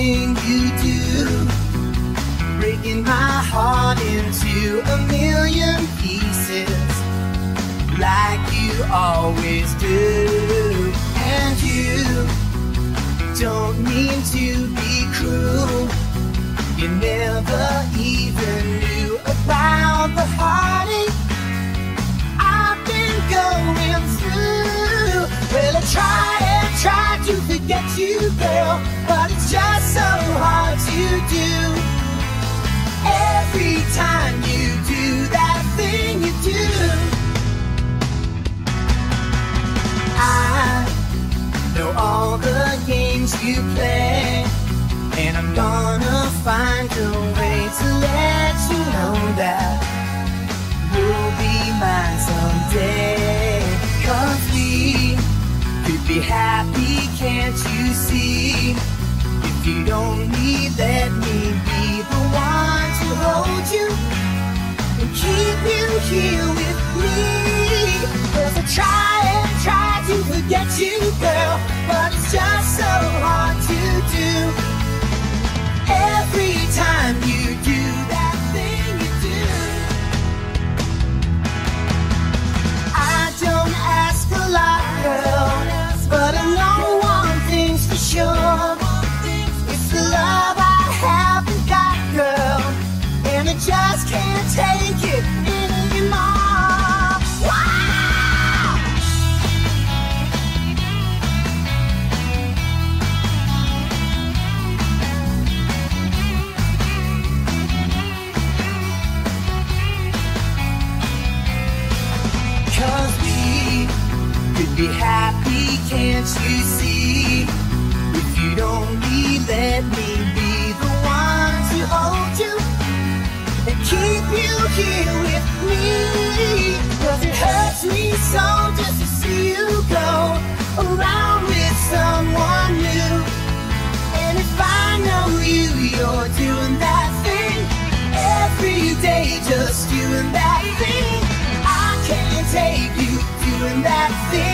thing you do, breaking my heart into a million pieces, like you always do. And you don't mean to be cruel, you never even knew about the heartache I've been going through. Well, I try to forget you, girl, but it's just so hard to do. Every time you do that thing you do, I know all the games you play, and I'm gonna find a way to let you know that you'll be mine someday. 'Cause we could be happy, can't you see? If you don't need, let me be the one to hold you and keep you here with me. 'Cause I try to forget you, girl, but it's just so hard to do. Every time you do that thing you do, I don't ask a lot, girl, but I know one thing's for sure. It's the love I haven't got, girl, and I just can't take it anymore. Wow! Cause we could be happy, can't you see? If you don't need, let me be the one to hold you and keep you here with me. 'Cause it hurts me so just to see you go around with someone new. And if I know you, you're doing that thing every day, just doing that thing. I can't take you doing that thing